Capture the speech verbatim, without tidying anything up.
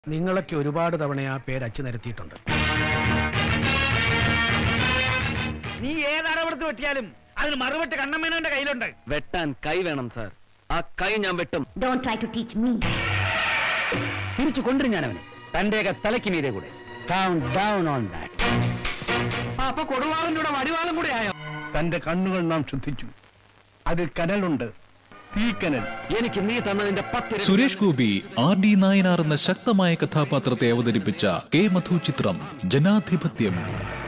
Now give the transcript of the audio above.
നിങ്ങളൊക്കെ ഒരുപാട് തവണ ആ പേര് അച്ചു നിരത്തിയിട്ടുണ്ട്. നീ ഏതടവെടുത്ത് വെട്ടിയാലും അതിന് മറുപെട്ട് കണ്ണമ്മേനോന്റെ കയ്യിലുണ്ട്. വെട്ടാൻ കൈ വേണം സാർ. ആ കൈ ഞാൻ വെട്ടും. Don't try to teach me. തിരിച്ചു കൊണ്ടുവരും ഞാൻ അവനെ. തന്റെയൊക്കെ തലയ്ക്ക് മീതെ കൂടെ. Count down on that. അപ്പൊ കൊടുവാളിന്റെ കൂടെ വടിവാളും കൂടെ ആയോ? തന്റെ കണ്ണുകൾ നാം ശ്രദ്ധിച്ചു. അതിൽ കനലുണ്ട്, തീക്കനൽ. എനിക്ക് നീ തന്നതിന്റെ പത്ത്. സുരേഷ് ഗോപി ആർ ഡി നായനാർ എന്ന ശക്തമായ കഥാപാത്രത്തെ അവതരിപ്പിച്ച കെ മധു ചിത്രം ജനാധിപത്യം.